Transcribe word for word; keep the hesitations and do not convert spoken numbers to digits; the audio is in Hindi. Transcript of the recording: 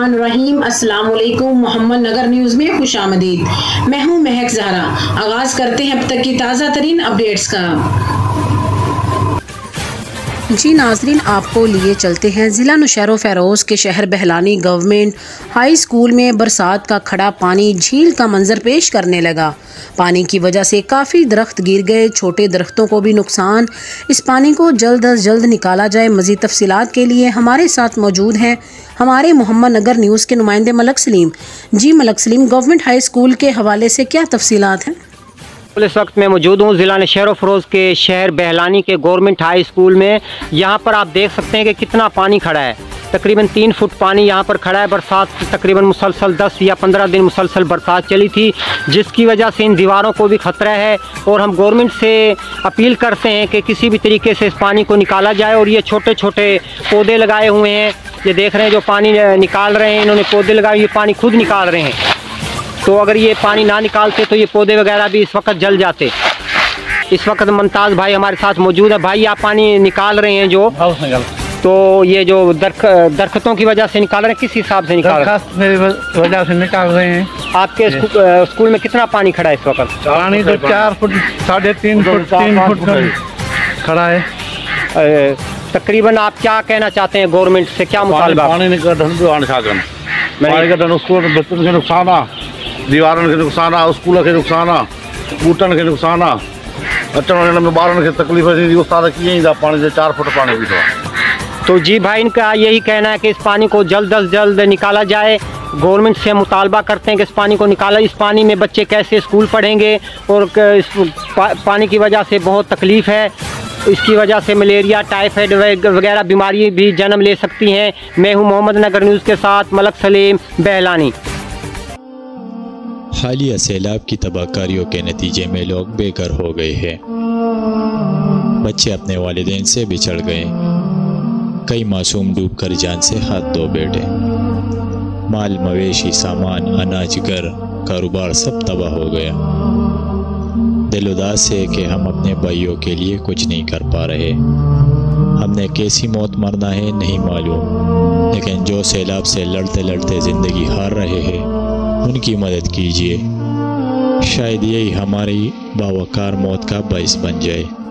बिस्मिल्लाहिर्रहमानिर्रहीम। अस्सलाम वालेकुम। मोहम्मद नगर न्यूज़ में खुशामदीद। मैं हूं महक ज़हरा। आगाज़ करते हैं अब तक की ताज़ा तरीन अपडेट्स का। जी नाजरीन, आपको लिए चलते हैं ज़िला नौशहरा फ़ेरोज़ के शहर बहलानी गवर्नमेंट हाई स्कूल में बरसात का खड़ा पानी झील का मंजर पेश करने लगा। पानी की वजह से काफ़ी दरख्त गिर गए, छोटे दरख्तों को भी नुकसान। इस पानी को जल्द अज जल्द निकाला जाए। मज़ीद तफसीलात के लिए हमारे साथ मौजूद हैं हमारे मोहम्मद नगर न्यूज़ के नुमाइंदे मलक सलीम। जी Malak Saleem, government high school के हवाले से क्या तफसीलात हैं? इस वक्त मैं मौजूद हूँ ज़िला नौशहरा फ़ेरोज़ के शहर बहलानी के गवर्नमेंट हाई स्कूल में। यहाँ पर आप देख सकते हैं कि कितना पानी खड़ा है। तकरीबन तीन फुट पानी यहाँ पर खड़ा है। बरसात तकरीबन मुसलसल दस या पंद्रह दिन मुसलसल बरसात चली थी, जिसकी वजह से इन दीवारों को भी ख़तरा है। और हम गवर्नमेंट से अपील करते हैं कि किसी भी तरीके से इस पानी को निकाला जाए। और ये छोटे छोटे पौधे लगाए हुए हैं, ये देख रहे हैं जो पानी निकाल रहे हैं, इन्होंने पौधे लगाए, ये पानी खुद निकाल रहे हैं। तो अगर ये पानी ना निकालते तो ये पौधे वगैरह भी इस वक्त जल जाते। इस वक्त मुमताज़ भाई हमारे साथ मौजूद है। भाई आप पानी निकाल रहे हैं जो, तो ये जो दरख दरख्तों की वजह से निकाल रहे हैं, किस हिसाब से निकाल रहे हैं? मेरी वजह से निकाल रहे हैं। आपके स्कू, स्कूल में कितना पानी खड़ा है इस वक्त? पानी तो चार फुट साढ़े तीन फुट तीन फुट खड़ा है। तकरीबन आप क्या कहना चाहते हैं गवर्नमेंट से, क्या मुतालबा? पानी का बच्चों के नुकसान आ, दीवारन के नुकसान आ, स्कूल के नुकसान आ, बूटन के नुकसान आ, अचन वञण में ॿारनि खे तकलीफ़ थी। उस्ताद कीअं ईंदा पानी से चार फुट पानी बीठो आहे। तो जी भाई, इनका यही कहना है कि इस पानी को जल्द अज जल्द निकाला जाए। गवर्नमेंट से मुतालबा करते हैं कि इस पानी को निकाला। इस पानी में बच्चे कैसे स्कूल पढ़ेंगे, और इस पा, पानी की वजह से बहुत तकलीफ़ है। इसकी वजह से मलेरिया, टाइफाइड वगैरह बीमारी भी जन्म ले सकती हैं। मैं हूँ मोहम्मद नगर न्यूज़ के साथ मलक सलीम, बहलानी। हालिया सैलाब की तबाहकारियों के नतीजे में लोग बेघर हो गए हैं। बच्चे अपने वालिदैन से बिछड़ गए, कई मासूम डूबकर जान से हाथ धो बैठे। माल मवेशी, सामान, अनाज, घर, कारोबार सब तबाह हो गया। दिल उदास है कि हम अपने भाइयों के लिए कुछ नहीं कर पा रहे। हमने कैसी मौत मरना है नहीं मालूम, लेकिन जो सैलाब से लड़ते लड़ते ज़िंदगी हार रहे हैं उनकी मदद कीजिए। शायद यही हमारी बावकार मौत का बाइस बन जाए।